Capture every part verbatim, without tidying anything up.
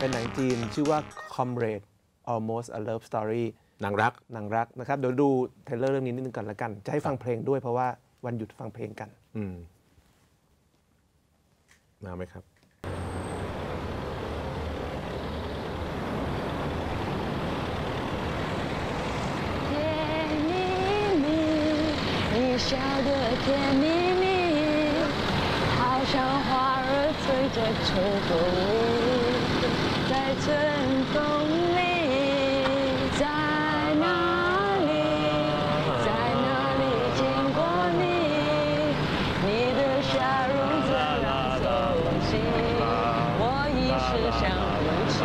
เป็นหนังจีนชื่อว่า Comrade Almost a Love Story หนังรักหนังรักนะครับเดี๋ยวดูเทรลเลอร์เรื่องนี้นิดนึงก่อนละกันจะให้ฟังเพลงด้วยเพราะว่าวันหยุดฟังเพลงกันอืมมาไหมครับ笑得甜蜜蜜，好像花儿随着秋风里，在春风里，在哪里，在哪里见过你？你的笑容怎样熟悉？我已是想不起。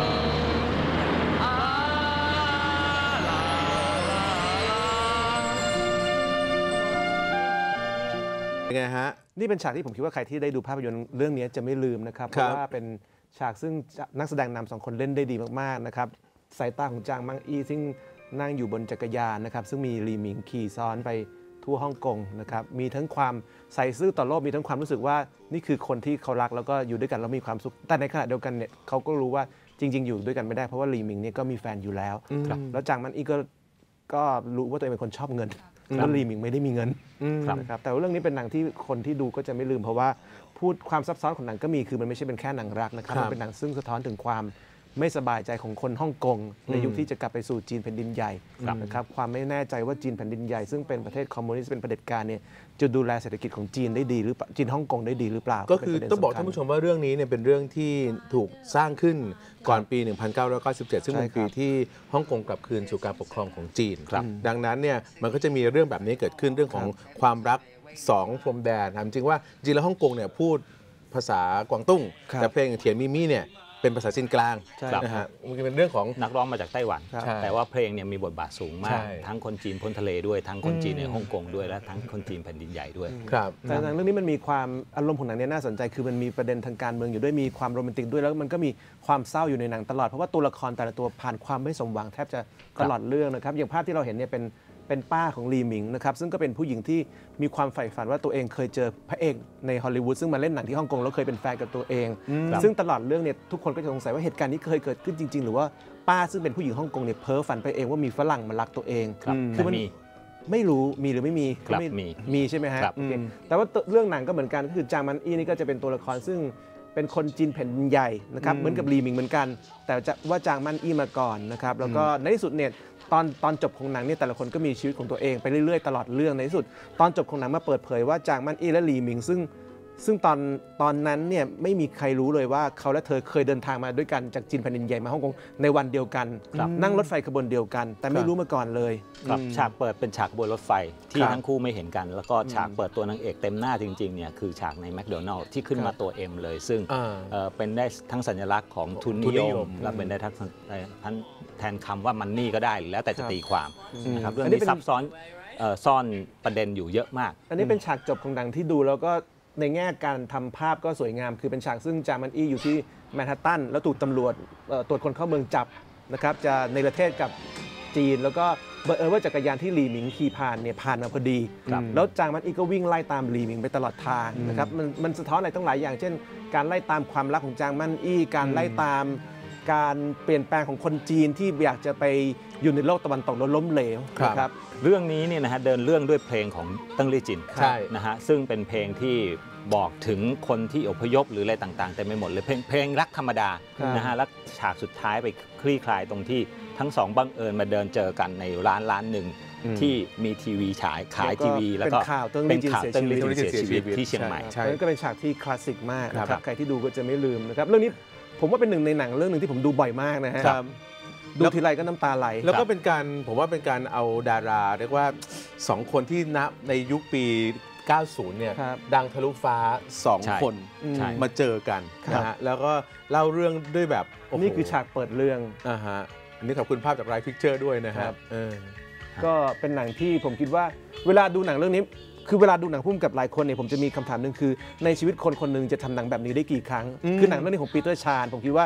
ไงฮะนี่เป็นฉากที่ผมคิดว่าใครที่ได้ดูภาพยนตร์เรื่องนี้จะไม่ลืมนะครับเพราะว่าเป็นฉากซึ่งนักแสดงนำสองคนเล่นได้ดีมากๆนะครับสายตาของจางมังอีซึ่งนั่งอยู่บนจักรยานนะครับซึ่งมีลีหมิงขี่ซ้อนไปทั่วฮ่องกงนะครับมีทั้งความใส่ซื่อต่อโลกมีทั้งความรู้สึกว่านี่คือคนที่เขารักแล้วก็อยู่ด้วยกันแล้วมีความสุขแต่ในขณะเดียวกันเนี่ยเขาก็รู้ว่าจริงๆอยู่ด้วยกันไม่ได้เพราะว่าลีหมิงเนี่ยก็มีแฟนอยู่แล้วแล้วจางมังอีก็ก็รู้ว่าตัวเองเป็นคนชอบเงินแล้วลีหมิงไม่ได้มีเงินนะครับแต่ว่าเรื่องนี้เป็นหนังที่คนที่ดูก็จะไม่ลืมเพราะว่าพูดความซับซ้อนของหนังก็มีคือมันไม่ใช่เป็นแค่หนังรักนะครับมันเป็นหนังซึ่งสะท้อนถึงความไม่สบายใจของคนฮ่องกงในยุคที่จะกลับไปสู่จีนแผ่นดินใหญ่นะครับความไม่แน่ใจว่าจีนแผ่นดินใหญ่ซึ่งเป็นประเทศคอมมิวนิสต์เป็นเผด็จการเนี่ยจะดูแลเศรษฐกิจของจีนได้ดีหรือจีนฮ่องกงได้ดีหรือเปล่าก็คือต้องบอกท่านผู้ชมว่าเรื่องนี้เนี่ยเป็นเรื่องที่ถูกสร้างขึ้นก่อนปีหนึ่งพันเก้าร้อยเก้าสิบเจ็ดซึ่งเป็นปีที่ฮ่องกงกลับคืนสู่การปกครองของจีนดังนั้นเนี่ยมันก็จะมีเรื่องแบบนี้เกิดขึ้นเรื่องของความรักสองพรมแดนจริงว่าจีนและฮ่องกงเนี่ยพูดภาษากวางตุ้งแต่เพลงเถียนมิมี่เนี่ยเป็นภาษาจีนกลางนะฮะมันเป็นเรื่องของนักร้องมาจากไต้หวันแต่ว่าเพลงเนี่ยมีบทบาทสูงมากทั้งคนจีนพ้นทะเลด้วยทั้งคนจีนในฮ่องกงด้วยและทั้งคนจีนแผ่นดินใหญ่ด้วยครับแต่หนังเรื่องนี้มันมีความอารมณ์ของหนังนี้น่าสนใจคือมันมีประเด็นทางการเมืองอยู่ด้วยมีความโรแมนติกด้วยแล้วมันก็มีความเศร้าอยู่ในหนังตลอดเพราะว่าตัวละครแต่ละตัวผ่านความไม่สมหวังแทบจะตลอดเรื่องนะครับอย่างภาพที่เราเห็นเนี่ยเป็นเป็นป้าของลีหมิงนะครับซึ่งก็เป็นผู้หญิงที่มีความใฝ่ฝันว่าตัวเองเคยเจอพระเอกในฮอลลีวูดซึ่งมาเล่นหนังที่ฮ่องกงแล้วเคยเป็นแฟนกับตัวเองซึ่งตลอดเรื่องเนี่ยทุกคนก็จะสงสัยว่าเหตุการณ์นี้เคยเกิดขึ้นจริงๆหรือว่าป้าซึ่งเป็นผู้หญิงฮ่องกงเนี่ยเพ้อฝันไปเองว่ามีฝรั่งมารักตัวเองคือมันไม่รู้มีหรือไม่มีมีมีใช่ไหมฮะแต่ว่าเรื่องหนังก็เหมือนกันก็คือจางมันอี้นี่ก็จะเป็นตัวละครซึ่งเป็นคนจีนแผ่นดินใหญ่นะครับเหมือนกับลีหมิงเหมือนกันแต่ว่าจางมันอี้มาก่อนนะครับแล้วก็ในที่สุดเนี่ยตอนตอนจบของหนังเนี่ยแต่ละคนก็มีชีวิตของตัวเองไปเรื่อยๆตลอดเรื่องในที่สุดตอนจบของหนังมาเปิดเผยว่าจางมันอี้และลีหมิงซึ่งซึ่งตอนตอนนั้นเนี่ยไม่มีใครรู้เลยว่าเขาและเธอเคยเดินทางมาด้วยกันจากจีนแผ่นดินใหญ่มาฮ่องกงในวันเดียวกันนั่งรถไฟขบวนเดียวกันแต่ไม่รู้มาก่อนเลยฉากเปิดเป็นฉากบนรถไฟที่ทั้งคู่ไม่เห็นกันแล้วก็ฉากเปิดตัวนางเอกเต็มหน้าจริงๆเนี่ยคือฉากในแมคโดนัลล์ที่ขึ้นมาตัว M เลยซึ่งเป็นได้ทั้งสัญลักษณ์ของทุนนิยมและเป็นได้ทั้งแทนคำว่ามันนี่ก็ได้แล้วแต่จะตีความนะครับเรื่องนี้ซับซ้อนซ่อนประเด็นอยู่เยอะมากอันนี้เป็นฉากจบของหนังที่ดูแล้วก็ในแง่การทำภาพก็สวยงามคือเป็นฉากซึ่งจางมันอี้อยู่ที่แมนฮัตตันแล้วถูกตำรวจตรวจคนเข้าเมืองจับนะครับจะในประเทศกับจีนแล้วก็บังเอิญว่าจักรยานที่ลีหมิงขี่ผ่านเนี่ยผ่านมาพอดีแล้วจางมันอี้ก็วิ่งไล่ตามลีหมิงไปตลอดทางนะครับมันมันสะท้อนอะไรต้องหลายอย่างเช่นการไล่ตามความรักของจางมันอี้การไล่ตามการเปลี่ยนแปลงของคนจีนที่อยากจะไปอยู่ในโลกตะวันตกแล้วล้มเหลวนะครับเรื่องนี้เนี่ยนะฮะเดินเรื่องด้วยเพลงของเติ้งลี่จินนะฮะซึ่งเป็นเพลงที่บอกถึงคนที่อพยพหรืออะไรต่างๆแต่ไม่หมดเลยเพลงเพลงรักธรรมดานะฮะแล้วฉากสุดท้ายไปคลี่คลายตรงที่ทั้งสองบังเอิญมาเดินเจอกันในร้านร้านหนึ่งที่มีทีวีฉายขายทีวีแล้วก็เป็นข่าวเติ้งลี่จินเสียชีวิตที่เชียงใหม่นั่นก็เป็นฉากที่คลาสสิกมากนะครับใครที่ดูก็จะไม่ลืมนะครับเรื่องนี้ผมว่าเป็นหนึ่งในหนังเรื่องหนึ่งที่ผมดูบ่อยมากนะฮะดูทีไรก็น้ำตาไหลแล้วก็เป็นการผมว่าเป็นการเอาดาราเรียกว่าสองคนที่ณในยุคปีเก้าสิบเนี่ยดังทะลุฟ้าสองคนมาเจอกันนะฮะแล้วก็เล่าเรื่องด้วยแบบนี่คือฉากเปิดเรื่องอ่าฮะอันนี้ขอบคุณภาพจากไรพิกเจอร์ด้วยนะครับก็เป็นหนังที่ผมคิดว่าเวลาดูหนังเรื่องนี้คือเวลาดูหนังพุ่มกับหลายคนเนี่ยผมจะมีคำถามหนึ่งคือในชีวิตคนคนหนึ่งจะทำหนังแบบนี้ได้กี่ครั้งคือหนังเรื่องนี้ของปีเตอร์ชานผมคิดว่า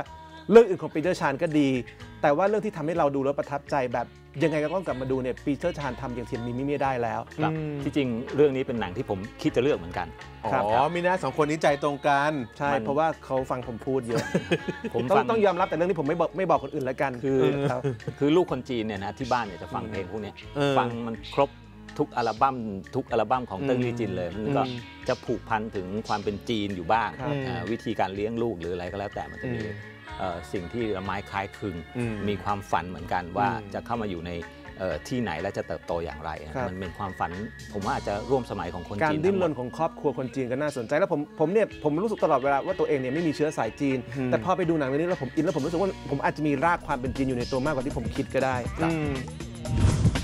เรื่องอื่นของปีเตอร์ชานก็ดีแต่ว่าเรื่องที่ทำให้เราดูแล้วประทับใจแบบยังไงก็ต้องกลับมาดูเนี่ยปีเตอร์ชานทำอย่างเทียมมีมิไม่ได้แล้วครับที่จริงเรื่องนี้เป็นหนังที่ผมคิดจะเลือกเหมือนกันอ๋อมีน่าสองคนนี้ใจตรงกันใช่เพราะว่าเขาฟังผมพูดเยอะผมต้องต้องยอมรับแต่เรื่องนี้ผมไม่บอกไม่บอกคนอื่นแล้วกันคือคือลูกคนจีนเนี่ยนะที่บ้านเนี่ยจะฟังเพลงพวกนี้ฟังมันครบทุกอัลบั้มทุกอัลบั้มของเติ้งลี่จินเลยมันก็จะผูกพันถึงความเป็นจีนอยู่บ้างวิธีการเลี้ยงลูกหรืออะไรก็แล้วแต่มันจะมีสิ่งที่ละไม้คล้ายคลึงมีความฝันเหมือนกันว่าจะเข้ามาอยู่ในที่ไหนและจะเติบโตอย่างไรมันเป็นความฝันผมว่าอาจจะร่วมสมัยของคนจีนการดิ้นรนของครอบครัวคนจีนก็น่าสนใจแล้วผมผมเนี่ยผมรู้สึกตลอดเวลาว่าตัวเองเนี่ยไม่มีเชื้อสายจีนแต่พอไปดูหนังเรื่องนี้แล้วผมอินแล้วผมรู้สึกว่าผมอาจจะมีรากความเป็นจีนอยู่ในตัวมากกว่าที่ผมคิดก็ได้